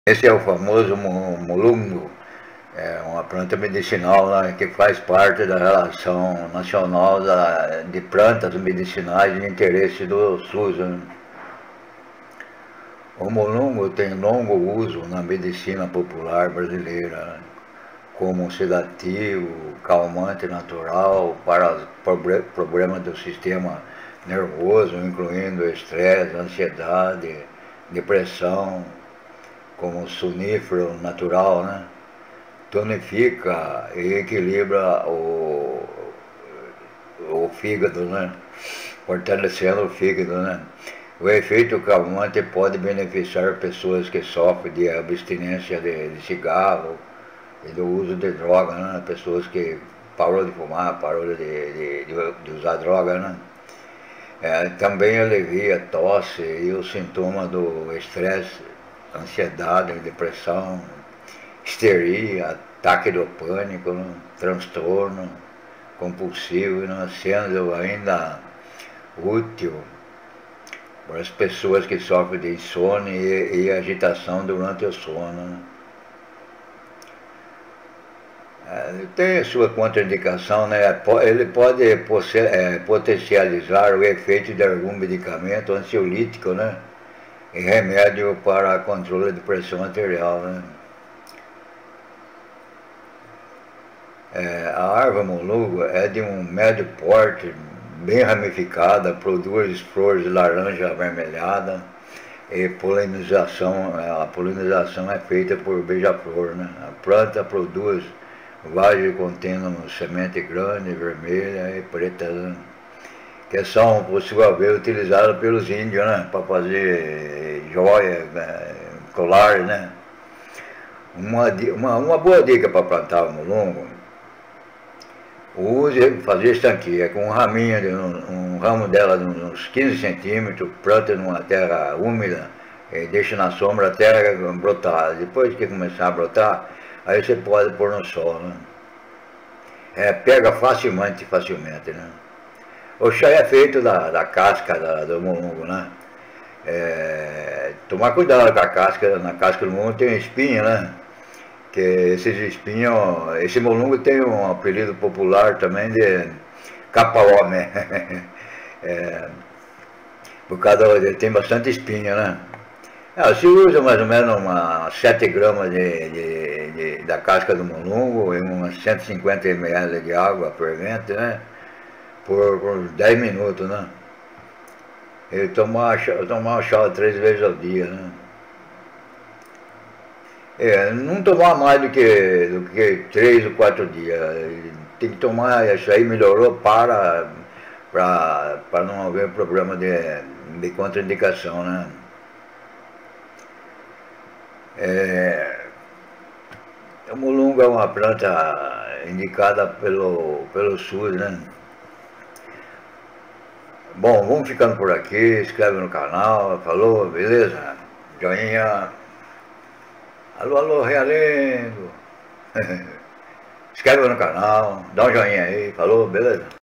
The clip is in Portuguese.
Esse é o famoso mulungo, é uma planta medicinal, né, que faz parte da relação nacional de plantas medicinais de interesse do SUS. Né? O mulungo tem longo uso na medicina popular brasileira, né, como sedativo, calmante natural para problemas do sistema nervoso, incluindo estresse, ansiedade, depressão, como sonífero natural, né? Tonifica e equilibra o fígado, né? Fortalecendo o fígado, né? O efeito calmante pode beneficiar pessoas que sofrem de abstinência de cigarro e do uso de droga, né? Pessoas que parou de fumar, parou de usar droga, né? Também alivia a tosse e os sintomas do estresse, ansiedade, depressão, histeria, ataque do pânico, né? Transtorno compulsivo, né? Sendo ainda útil para as pessoas que sofrem de insônia e agitação durante o sono. Né? Tem a sua contraindicação, né? Ele pode potencializar o efeito de algum medicamento ansiolítico, né? E remédio para controle de pressão arterial, né? A árvore mulungo é de um médio porte, bem ramificada, produz flores de laranja avermelhada e a polinização é feita por beija-flor, né? A planta produz vagens contendo semente grande, vermelha e preta, né? Que são, por sua vez, utilizadas pelos índios, né? Para fazer joia, colares, né? Uma boa dica para plantar o mulungo: fazer estanqueia com um raminho, um ramo dela de uns 15 centímetros, planta numa terra úmida, deixa na sombra até brotar. Depois que começar a brotar, aí você pode pôr no sol, né? Pega facilmente, né? O chá é feito da casca do mulungo, né? Tomar cuidado com a casca, na casca do mulungo tem espinho, né? Que esses espinhos, esse mulungo tem um apelido popular também de capa-homem, por causa ele tem bastante espinho, né? Se usa mais ou menos umas 7 gramas da casca do mulungo e umas 150 ml de água fervente, né? Por 10 minutos, né? E tomar chá 3 vezes ao dia, né? Não tomar mais do que 3 ou 4 dias. Tem que tomar, isso aí melhorou para não haver problema de contraindicação, né? O mulungo é uma planta indicada pelo SUS, né? Bom, vamos ficando por aqui, inscreve no canal, falou, beleza? Joinha. Alô, Realengo. Inscreve no canal, dá um joinha aí, falou, beleza?